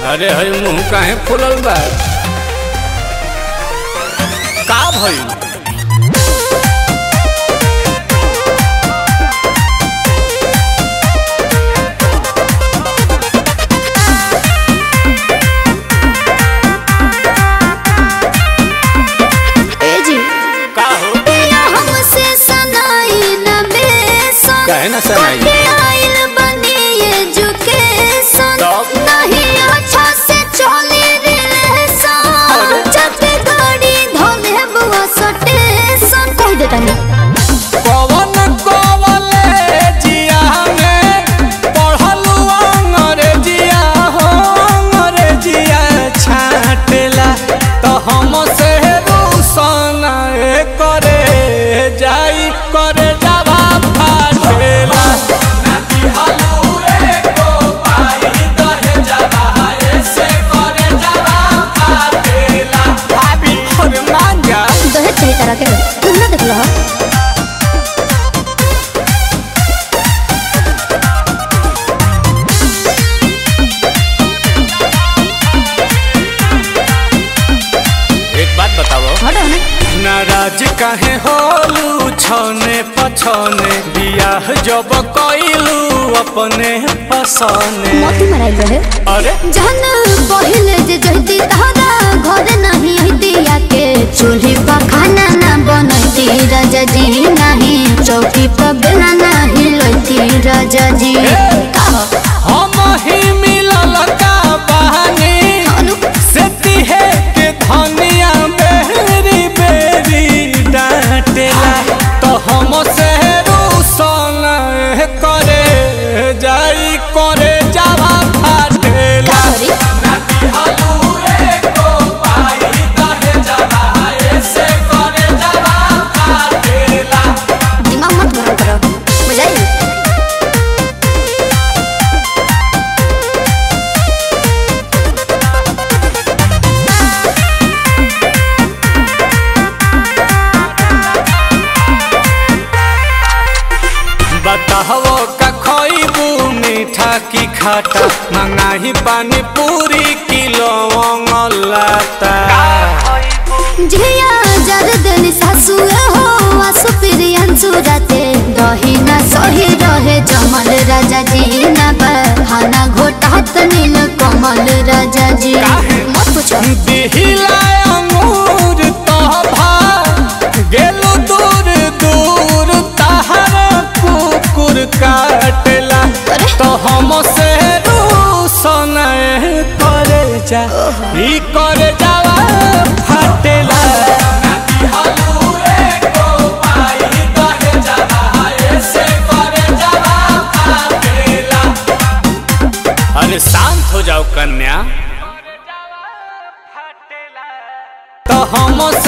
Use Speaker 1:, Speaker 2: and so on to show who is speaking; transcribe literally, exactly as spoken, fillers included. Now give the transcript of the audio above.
Speaker 1: अरे हई मुँह काहे फुलल बा? का भइल? काहे ना सनाई?
Speaker 2: नहीं अच्छा से चले रिलेशन जब गाड़ी धोले बुआ स्टेशन कह देता नहीं
Speaker 1: कवन कॉलेजिया में पढ़लू अंग्रेजिया हो अंग्रेजिया छाटेला तो हम से रूसन करे जाई करे जावा फाटेला
Speaker 2: तरह के तुम ना देख लो
Speaker 1: एक बात बताओ नाराज काहे होलू छने पछने बियाह जब कइलू अपने पसने
Speaker 2: मोती मराइल रहे
Speaker 1: अरे
Speaker 2: जहन पहिले जे जहती तहरा घर नहीं हती के चूल्ही पर खाना ना बनती राजा जी नहीं चौकी पर बेला नहीं लती राजा जी
Speaker 1: हम ही मिलल का बहानी सेती है के धनिया बेरी बेरी डांटेला तो हम से रूसन करे जाई करे जावा फाटेला बताहो का खोइबू मीठा की खाटा मंगाही पानी पूरी किलो लाता
Speaker 2: झिया जर देनी सासु हो आसु प्रियंसु राते दही ना सही रहे जमल राजा जी ना बहाना घोटात नील कमल राजा जी मत पूछो
Speaker 1: दिहिला अंगूर तो भा गेलु दूर दूर तहरा कुकुर काटेला तो हम से रूसन करे जा ई करे जावा फाटेला अरे शांत हो जाओ कन्या तो हम